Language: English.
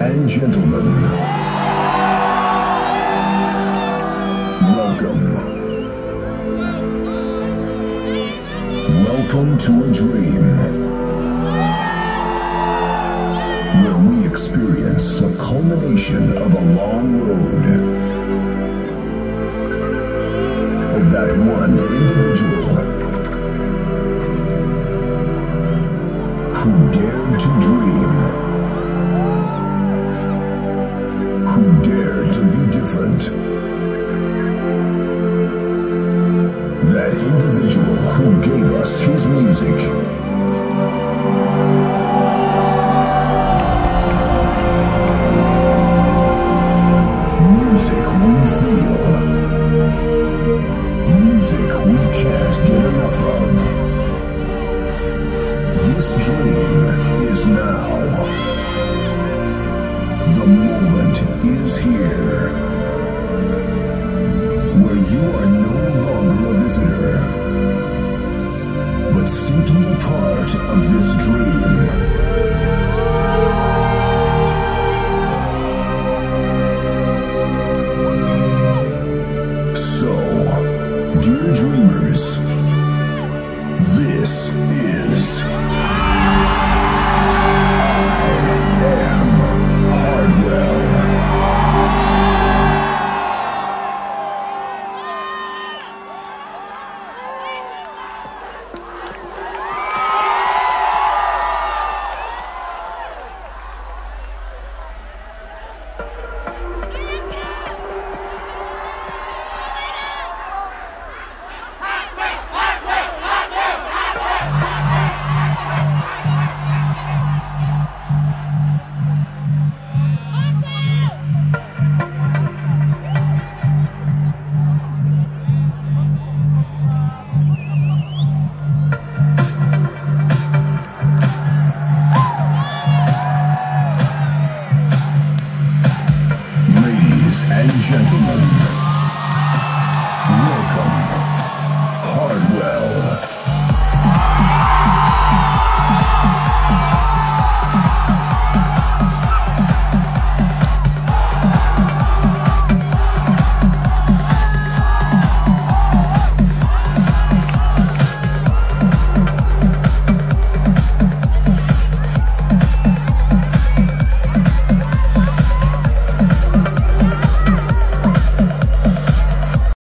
and gentlemen, welcome. Welcome to a dream, where we experience the culmination of a long road, of that one individual who dared to dream, who dared to be different. That individual who gave us his music. Music we feel. Music we can't get enough of. This dream is now. The moment is here, where you are no longer a visitor, but simply a part of this dream. So, dear dreamers, this is Hardwell. And gentlemen, welcome